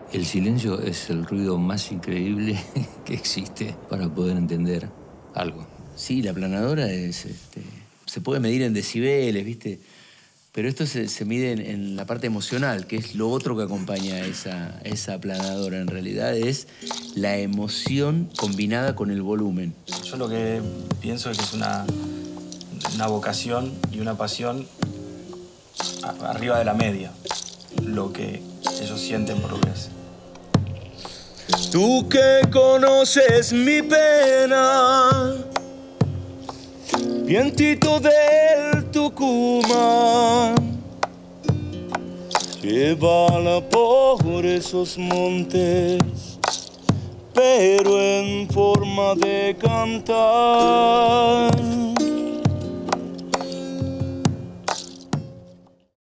El silencio es el ruido más increíble que existe para poder entender algo. Sí, la aplanadora es, se puede medir en decibeles, ¿viste? Pero esto se mide en la parte emocional, que es lo otro que acompaña a esa aplanadora. En realidad es la emoción combinada con el volumen. Yo lo que pienso es que es una vocación y una pasión arriba de la media, lo que ellos sienten por lo que es. Tú que conoces mi pena, vientito del Tucumán, llévala por esos montes, pero en forma de cantar.